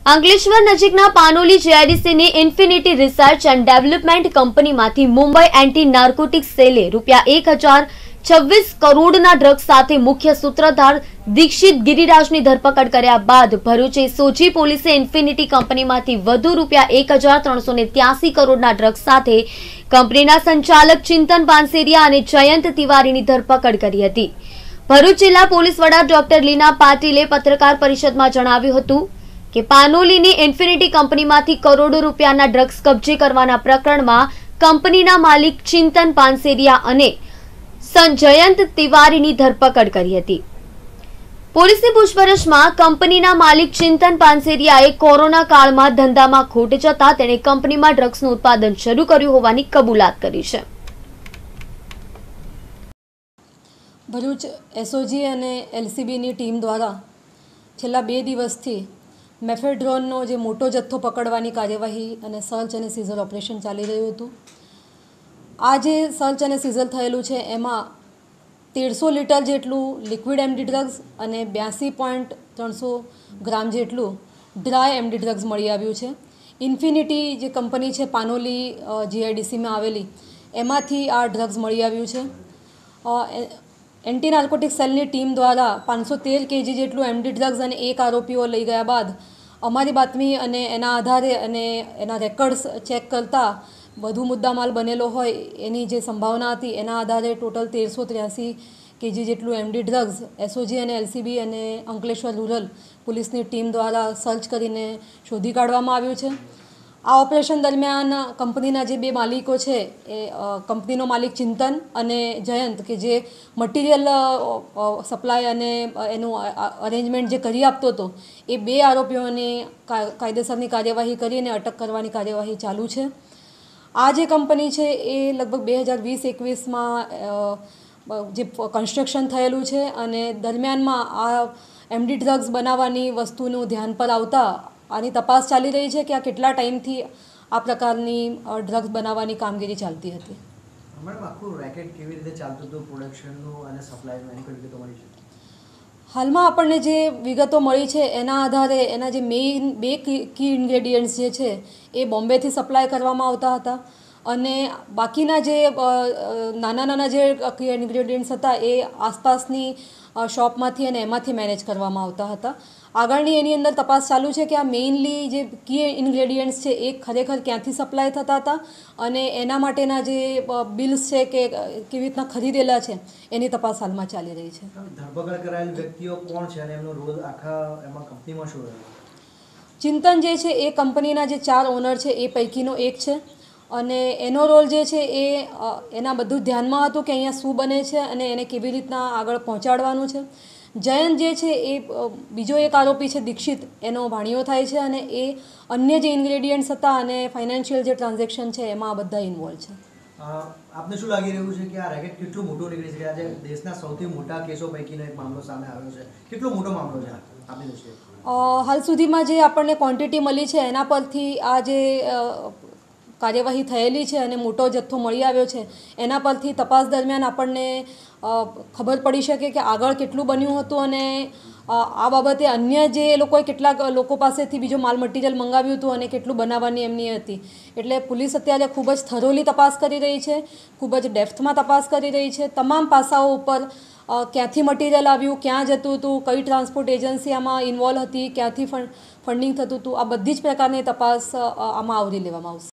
અંકલેશ્વર નજીકના પાનોલી જીઆઈડીસીની Infinity Research and Development કંપનીમાંથી મુંબઈ એન્ટી નાર્કોટિક્સ સેલે ₹1,026 કરોડના ડ્રગ્સ સાથે મુખ્ય સૂત્રધાર દીક્ષિત ગિરિરાજની ધરપકડ કર્યા બાદ ભરૂચ એસઓજી પોલીસે ઇન્ફિનિટી કંપનીમાંથી વધુ ₹1,383 કરોડના ડ્રગ્સ સાથે કંપનીના સંચાલક ચિંતન પાનસેરિયા અને જયંત તિવારીની ધરપકડ કરી હતી। ભરૂચ જિલ્લા પોલીસ વડા ડોક્ટર લીના પાટીલે પત્રકાર પરિષદમાં જણાવ્યું હતું કે પાનોલીની ઇન્ફિનિટી કંપનીમાંથી કરોડો રૂપિયાના ડ્રગ્સ કબજે કરવાના પ્રકરણમાં કંપનીના માલિક ચિંતન પાનસેરિયા અને જયંત તિવારીની ધરપકડ કરી હતી। પોલીસની પૂછપરછમાં કંપનીના માલિક ચિંતન પાનસેરિયાએ કોરોના કાળમાં ધંધામાં ખોટ જતા તેણે કંપનીમાં ડ્રગ્સનું ઉત્પાદન શરૂ કર્યું હોવાની કબૂલાત કરી છે। ભરૂચ એસઓજી અને એલસીબીની ટીમ દ્વારા છેલ્લા 2 દિવસથી મેફેડ્રોનનો જે મોટો જથ્થો પકડવાની કાર્યવાહી અને સર્ચ અને સીઝર ઓપરેશન ચાલી રહ્યું હતું। આ જે સર્ચ અને સીઝર થયેલું છે એમાં 150 લીટર જેટલું લિક્વિડ એમડી ડ્રગ્સ અને 82.300 ગ્રામ જેટલું ડ્રાય એમડી ડ્રગ્સ મળી આવ્યું છે। ઇન્ફિનિટી જે કંપની છે પાનોલી જીઆઈડીસીમાં આવેલી એમાંથી આ ડ્રગ્સ મળી આવ્યું છે। એન્ટી નાર્કોટિક સેલની ટીમ દ્વારા 513 કેજી જેટલું એમડી ડ્રગ્સ અને 1 આરોપીઓ લઈ ગયા બાદ અમારી બાતમી અને એના આધારે અને એના રેકર્ડ્સ ચેક કરતાં વધુ મુદ્દામાલ બનેલો હોય એની જે સંભાવના હતી એના આધારે ટોટલ 1383 કેજી જેટલું એમડી ડ્રગ્સ એસઓજી અને એલસીબી અને અંકલેશ્વર રૂરલ પોલીસની ટીમ દ્વારા સર્ચ કરીને શોધી કાઢવામાં આવ્યું છે। આ ઓપરેશન દરમિયાન કંપનીના જે 2 માલિકો છે એ કંપનીનો માલિક ચિંતન અને જયંત કે જે મટીરિયલ સપ્લાય અને એનું અરેન્જમેન્ટ જે કરી આપતો હતો એ 2 આરોપીઓની કાયદેસરની કાર્યવાહી કરીને અટક કરવાની કાર્યવાહી ચાલુ છે। આ જે કંપની છે એ લગભગ 2020-21માં જે કન્સ્ટ્રક્શન થયેલું છે અને દરમિયાનમાં આ એમડી ડ્રગ્સ બનાવવાની વસ્તુનું ધ્યાન પર આવતા આની તપાસ ચાલી રહી છે કે આ કેટલા ટાઈમથી આ પ્રકારની ડ્રગ્સ બનાવવાની કામગીરી ચાલતી હતી। મેડમ આખું રેકેટ કેવી રીતે ચાલતું હતું પ્રોડક્શનનું અને સપ્લાયનું એની કોઈ વિગતો મળી છે? હાલમાં આપણને જે વિગતો મળી છે એના આધારે એના જે મેઇન 2 કી ઇન્ગ્રેડિયન્ટ્સ જે છે એ બોમ્બેથી સપ્લાય કરવામાં આવતા હતા અને બાકીના જે નાના જે કી ઇન્ગ્રેડિયન્ટ્સ હતા એ આસપાસની શોપમાંથી અને એમાંથી મેનેજ કરવામાં આવતા હતા। આગળની એની અંદર તપાસ ચાલુ છે કે આ મેઇનલી જે કી ઇન્ગ્રેડિયન્ટ્સ છે એ ખરેખર ક્યાંથી સપ્લાય થતા હતા અને એના માટેના જે બિલ્સ છે કે કેવી રીતના ખરીદેલા છે એની તપાસ હાલમાં ચાલી રહી છે। ધરપકડ કરાયેલ વ્યક્તિઓ કોણ છે અને એમનો રોલ આખા એમાં કંપનીમાં શું રહ્યો? ચિંતન જે છે એ કંપનીના જે 4 ઓનર છે એ પૈકીનો એક છે અને એનો રોલ જે છે એ એના બધું ધ્યાનમાં હતું કે અહીંયા શું બને છે અને એને કેવી રીતના આગળ પહોંચાડવાનું છે। જયંત જે છે એ બીજો એક આરોપી છે દીક્ષિત એનો ભાણિયો થાય છે અને એ અન્ય જે ઇન્ગ્રેડિયન્ટ્સ હતા અને ફાઇનાન્શિયલ જે ટ્રાન્ઝેક્શન છે એમાં આ બધા ઇન્વોલ્વ છે। આપને શું લાગી રહ્યું છે કે આ રેકેટ કેટલું મોટું નીકળી શકે? આજે દેશના સૌથી મોટા કેસો પૈકીનો એક મામલો સામે આવ્યો છે, કેટલો મોટો મામલો છે આપની દ્રષ્ટિએ? હાલ સુધીમાં જે આપણને ક્વોન્ટિટી મળી છે એના પરથી આ જે કાર્યવાહી થયેલી છે અને મોટો જથ્થો મળી આવ્યો છે એના પરથી તપાસ દરમિયાન આપણને ખબર પડી શકે કે આગળ કેટલું બન્યું હતું અને આ બાબતે અન્ય જે લોકોએ કેટલાક લોકો પાસેથી બીજો માલ મટીરિયલ મંગાવ્યું હતું અને કેટલું બનાવવાની એમની હતી। એટલે પોલીસ અત્યારે ખૂબ જ થરોલી તપાસ કરી રહી છે, ખૂબ જ ડેપ્થમાં તપાસ કરી રહી છે। તમામ પાસાઓ ઉપર ક્યાંથી મટીરિયલ આવ્યું, ક્યાં જતું હતું, કઈ ટ્રાન્સપોર્ટ એજન્સી આમાં ઇન્વોલ્વ હતી, ક્યાંથી ફંડિંગ થતું હતું, આ બધી જ પ્રકારની તપાસ આમાં આવરી લેવામાં આવશે।